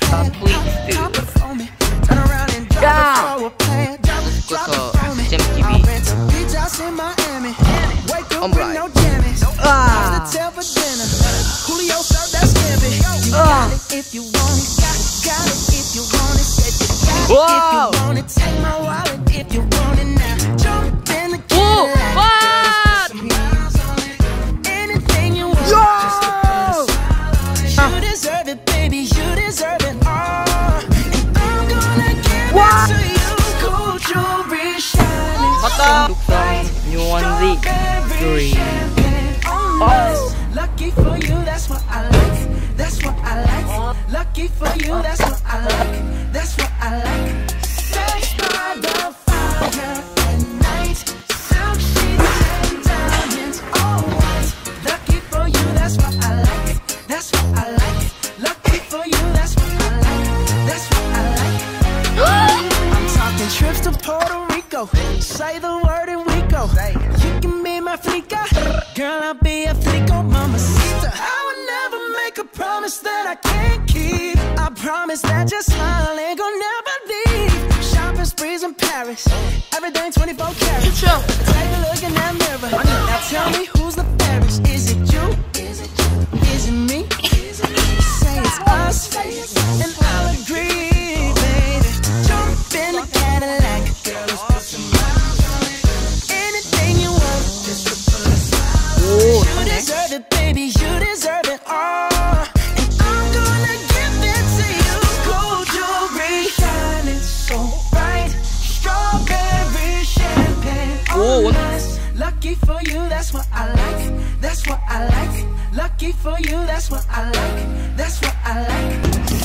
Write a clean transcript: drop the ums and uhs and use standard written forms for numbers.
나 트위스트. 야! 묶어서 잼TV. 엄브라이. 와우! 뉴원리 그린. Lucky for you, that's what I like. That's what I like. Lucky for you, that's what I like. That's what I like. Sex by the fire at night. Silk sheets and diamonds, all white. Lucky for you, that's what I like. That's what I like. Lucky for you, that's what I like. That's what I like. I'm talking trips to Puerto Rico. Say the word and we go. You can be my flica, girl, I'll be a flico, mamacita. I would never make a promise that I can't keep. I promise that your smile ain't gonna never leave. Shopping sprees in Paris, everything 24 carats. Take a look in that mirror. Now tell me who's the fairest. Is it you? Is it you? Is it me? Say it's us, and I'll agree, baby. Jump in the Cadillac, girl, let's put some miles on it. Anything you want, just to put a smile on it. You deserve it, baby, you deserve it all. And I'm gonna give it to you. Gold jewelry shining so bright. Strawberry champagne on us. Lucky for you, that's what I like. That's what I like. Lucky for you, that's what I like. That's what I like.